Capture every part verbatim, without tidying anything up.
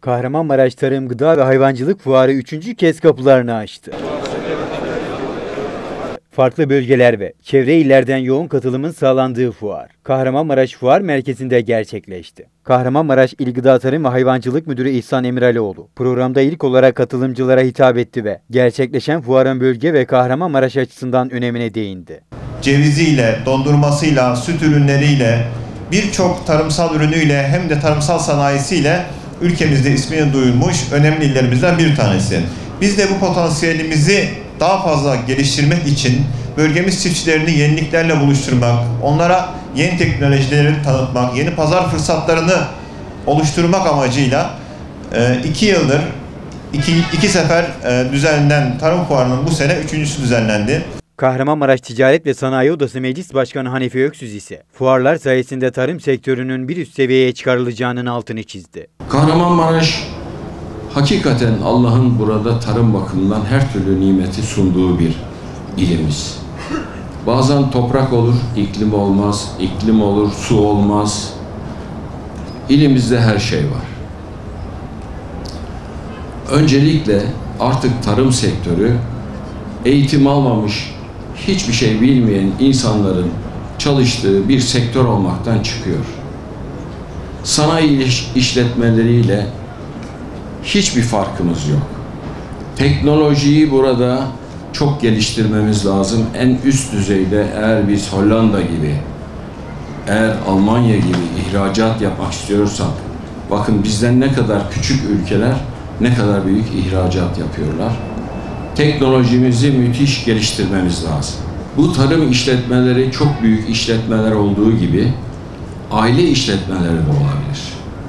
Kahramanmaraş Tarım, Gıda ve Hayvancılık Fuarı üçüncü kez kapılarını açtı. Farklı bölgeler ve çevre illerden yoğun katılımın sağlandığı fuar, Kahramanmaraş Fuar Merkezi'nde gerçekleşti. Kahramanmaraş İl Gıda Tarım ve Hayvancılık Müdürü İhsan Emiralioğlu, programda ilk olarak katılımcılara hitap etti ve gerçekleşen fuarın bölge ve Kahramanmaraş açısından önemine değindi. Ceviziyle, dondurmasıyla, süt ürünleriyle, birçok tarımsal ürünüyle hem de tarımsal sanayisiyle ülkemizde ismini duyurmuş önemli illerimizden bir tanesi. Biz de bu potansiyelimizi daha fazla geliştirmek için bölgemiz çiftçilerini yeniliklerle buluşturmak, onlara yeni teknolojileri tanıtmak, yeni pazar fırsatlarını oluşturmak amacıyla iki yıldır iki, iki sefer düzenlenen Tarım Fuarı'nın bu sene üçüncüsü düzenlendi. Kahramanmaraş Ticaret ve Sanayi Odası Meclis Başkanı Hanife Öksüz ise fuarlar sayesinde tarım sektörünün bir üst seviyeye çıkarılacağının altını çizdi. Kahramanmaraş hakikaten Allah'ın burada tarım bakımından her türlü nimeti sunduğu bir ilimiz. Bazen toprak olur, iklim olmaz, iklim olur, su olmaz. İlimizde her şey var. Öncelikle artık tarım sektörü eğitim almamış, hiçbir şey bilmeyen insanların çalıştığı bir sektör olmaktan çıkıyor. Sanayi işletmeleriyle hiçbir farkımız yok. Teknolojiyi burada çok geliştirmemiz lazım. En üst düzeyde eğer biz Hollanda gibi, eğer Almanya gibi ihracat yapmak istiyorsak, bakın bizden ne kadar küçük ülkeler ne kadar büyük ihracat yapıyorlar. Teknolojimizi müthiş geliştirmemiz lazım. Bu tarım işletmeleri çok büyük işletmeler olduğu gibi aile işletmeleri de olabilir.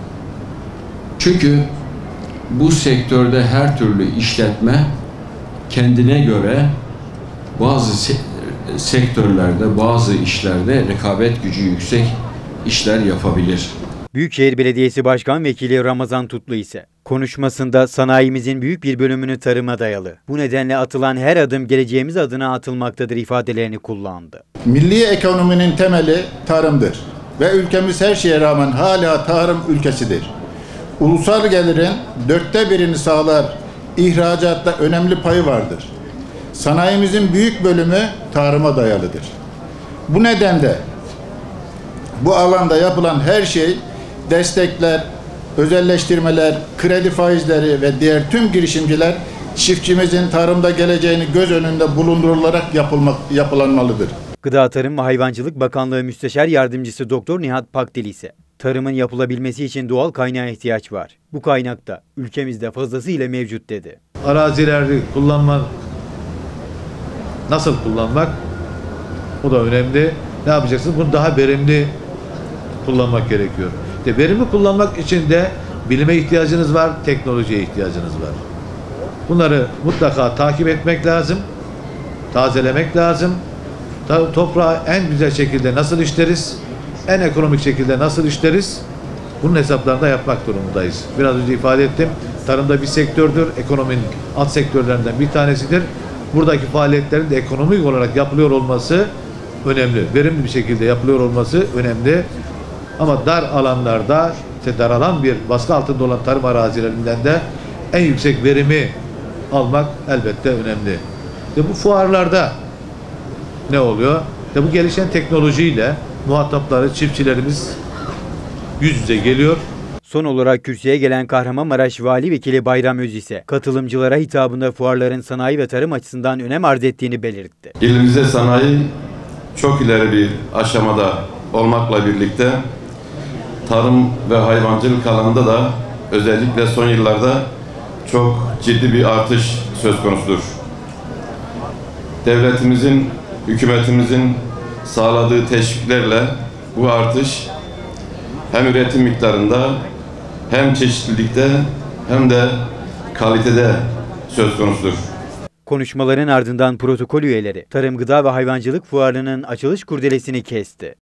Çünkü bu sektörde her türlü işletme kendine göre bazı se sektörlerde, bazı işlerde rekabet gücü yüksek işler yapabilir. Büyükşehir Belediyesi Başkan Vekili Ramazan Tutlu ise konuşmasında sanayimizin büyük bir bölümünü tarıma dayalı. Bu nedenle atılan her adım geleceğimiz adına atılmaktadır ifadelerini kullandı. Milli ekonominin temeli tarımdır ve ülkemiz her şeye rağmen hala tarım ülkesidir. Ulusal gelirin dörtte birini sağlar, ihracatta önemli payı vardır. Sanayimizin büyük bölümü tarıma dayalıdır. Bu nedenle bu alanda yapılan her şey, destekler, özelleştirmeler, kredi faizleri ve diğer tüm girişimciler çiftçimizin tarımda geleceğini göz önünde bulundurularak yapılmak, yapılanmalıdır. Gıda Tarım ve Hayvancılık Bakanlığı Müsteşar Yardımcısı Doktor Nihat Pakdil ise tarımın yapılabilmesi için doğal kaynağa ihtiyaç var. Bu kaynak da ülkemizde fazlasıyla mevcut dedi. Arazileri kullanmak, nasıl kullanmak? O da önemli. Ne yapacaksınız? Bunu daha verimli kullanmak gerekiyor. İşte verimli kullanmak için de bilime ihtiyacınız var, teknolojiye ihtiyacınız var. Bunları mutlaka takip etmek lazım, tazelemek lazım. Toprağı en güzel şekilde nasıl işleriz, en ekonomik şekilde nasıl işleriz, bunun hesaplarını da yapmak durumundayız. Biraz önce ifade ettim, tarımda bir sektördür, ekonominin alt sektörlerinden bir tanesidir. Buradaki faaliyetlerin de ekonomik olarak yapılıyor olması önemli, verimli bir şekilde yapılıyor olması önemli. Ama dar alanlarda, işte daralan bir baskı altında olan tarım arazilerinden de en yüksek verimi almak elbette önemli. İşte bu fuarlarda ne oluyor? İşte bu gelişen teknolojiyle muhatapları, çiftçilerimiz yüz yüze geliyor. Son olarak kürsüye gelen Kahramanmaraş Vali Vekili Bayram Öz ise katılımcılara hitabında fuarların sanayi ve tarım açısından önem arz ettiğini belirtti. İlimizde sanayi çok ileri bir aşamada olmakla birlikte tarım ve hayvancılık alanında da özellikle son yıllarda çok ciddi bir artış söz konusudur. Devletimizin, hükümetimizin sağladığı teşviklerle bu artış hem üretim miktarında hem çeşitlilikte hem de kalitede söz konusudur. Konuşmaların ardından protokol üyeleri Tarım, Gıda ve Hayvancılık Fuarı'nın açılış kurdelesini kesti.